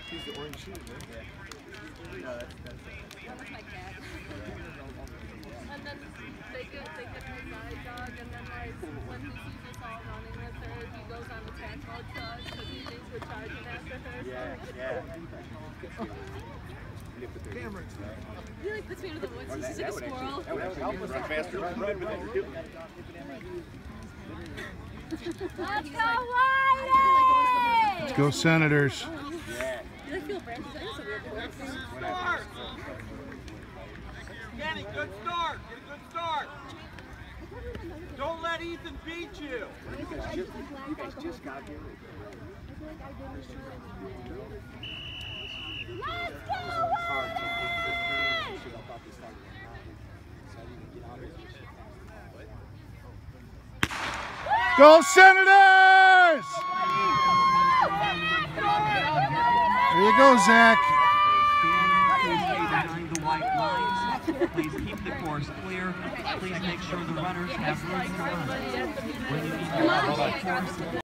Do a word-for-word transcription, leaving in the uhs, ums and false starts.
He's the orange shoes, right? Yeah. No, that's, that's, That was my cat. And then they get, they get my guide dog, and then like, when he sees us all running with her, he goes on attack mode to us, because he thinks we're charging after her. yeah, yeah. Camera. He like puts me into the woods, he's just like a squirrel. That would actually help us run faster. Run, run, run. Let's go, Wiley! Let's go, Senators. Yeah. Did I feel branches? I guess a weird horse. Start! Kenny, good start! Get a good start! Don't let Ethan beat you! You guys just got here. Let's go, Wiley! Go, Senators! There you go, Zach. Please stay behind the white lines. Please keep the course clear. Please make sure the runners have room to run. When you need to run the course,